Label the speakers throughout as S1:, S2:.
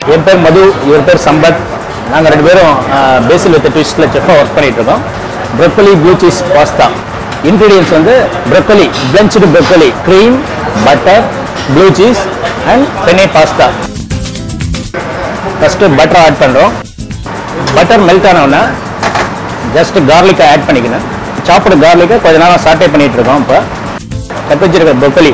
S1: என் பேர் மது, இவர் பேர் சம்பத். நாங்கள் 2 பேரும் பேசில் வித் ட்விஸ்டில் செஃப்பாக ஒர்க் பண்ணிட்டு இருக்கோம். Broccoli blue cheese pasta. Ingredients வந்து broccoli, blanched broccoli, cream, butter, blue cheese and penne pasta. First butter add பண்ணுறோம். பட்டர் மெல்ட் ஆனவுடனே ஜஸ்ட் கார்லிக்கை ஆட் பண்ணிக்கணும். சாப்பிட கார்லிக்கை கொஞ்ச நேரம் சாட்டே பண்ணிட்டு இருக்கோம். இப்போ கட் வச்சிருக்க ப்ரொக்கோலி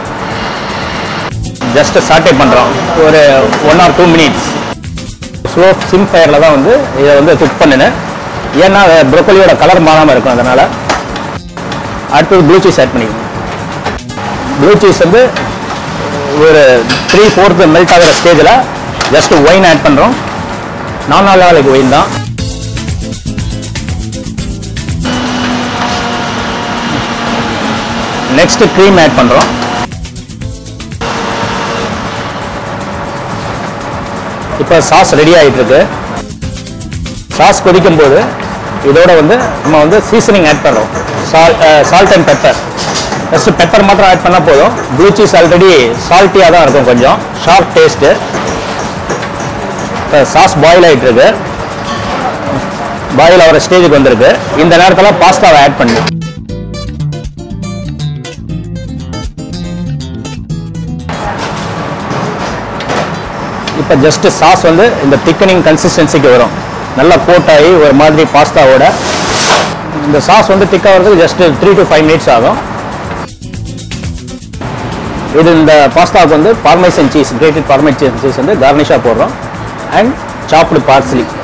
S1: ஜஸ்ட் சாட்டே பண்ணுறோம். ஒரு 1 or 2 minutes ஸ்லோ சிம் ஃபயரில் தான் வந்து இதை வந்து குக் பண்ணினேன். ஏன்னா ப்ரொக்கோலியோட கலர் மாறாமல் இருக்கும். அதனால் அடுத்தது ப்ளூ சீஸ் ஆட் பண்ணிக்கணும். ப்ளூ சீஸ் வந்து ஒரு 3/4 மெல்ட் ஆகிற ஸ்டேஜில் ஜஸ்ட் ஒயின் ஆட் பண்ணுறோம். நான்ஆல்கஹாலிக் ஒயின் தான். நெக்ஸ்ட் க்ரீம் ஆட் பண்ணுறோம். இப்போ சாஸ் ரெடி ஆகிட்டு இருக்கு. சாஸ் கொதிக்கும் போது இதோட வந்து நம்ம வந்து சீசனிங் ஆட் பண்ணுறோம். Salt and pepper. First pepper மாத்திரம் ஆட் பண்ணால் போதும். ப்ளூ சீஸ் ஆல்ரெடி சால்ட்டியாக தான் இருக்கும், கொஞ்சம் ஷார்ப் டேஸ்ட்டு. இப்போ சாஸ் பாயில் ஆகிட்டு இருக்கு. பாயில் ஆகிற ஸ்டேஜுக்கு வந்திருக்கு. இந்த நேரத்தில் பாஸ்தாவை ஆட் பண்ணி இப்போ ஜஸ்ட் சாஸ் வந்து இந்த திக்கனிங் கன்சிஸ்டன்சிக்கு வரும். நல்லா கோட் ஆகி ஒரு மாதிரி பாஸ்தாவோட. இந்த சாஸ் வந்து திக்காக வரதுக்கு ஜஸ்ட் 3 to 5 minutes ஆகும். இது இந்த பாஸ்தாவுக்கு வந்து parmesan cheese, grated parmesan cheese வந்து கார்னிஷாக போடுறோம். அண்ட் சாப்டு பார்ஸ்லி.